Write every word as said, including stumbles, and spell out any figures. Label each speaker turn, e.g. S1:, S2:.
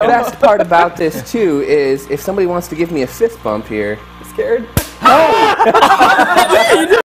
S1: The best part about this, too, is if somebody wants to give me a fist bump here.
S2: Scared?
S1: Oh!